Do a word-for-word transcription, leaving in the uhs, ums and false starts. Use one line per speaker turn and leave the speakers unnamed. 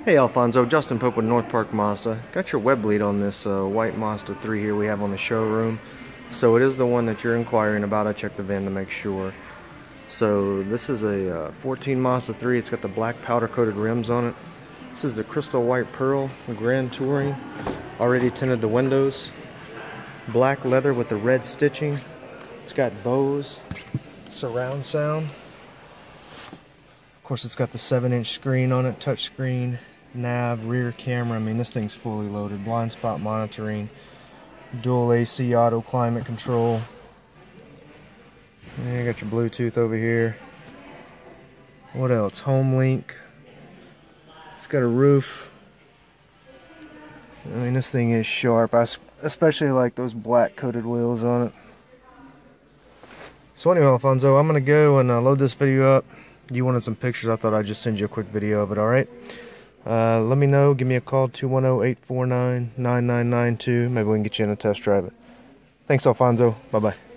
Hey Alfonso, Justin Pope with North Park Mazda. Got your web lead on this uh, white Mazda three here we have on the showroom. So it is the one that you're inquiring about. I checked the V I N to make sure. So this is a uh, fourteen Mazda three. It's got the black powder coated rims on it. This is the crystal white pearl Grand Touring. Already tinted the windows. Black leather with the red stitching. It's got Bose surround sound. Of course, it's got the seven inch screen on it, touch screen, nav, rear camera. I mean, this thing's fully loaded. Blind spot monitoring, dual A C auto climate control. And you got your Bluetooth over here. What else? Home link. It's got a roof. I mean, this thing is sharp. I especially like those black coated wheels on it. So anyway, Alfonso, I'm gonna go and uh, load this video up. You wanted some pictures, I thought I'd just send you a quick video of it, alright? Uh, let me know, give me a call, two one zero, eight four nine, nine nine nine two. Maybe we can get you in a test drive it. Thanks, Alfonso. Bye-bye.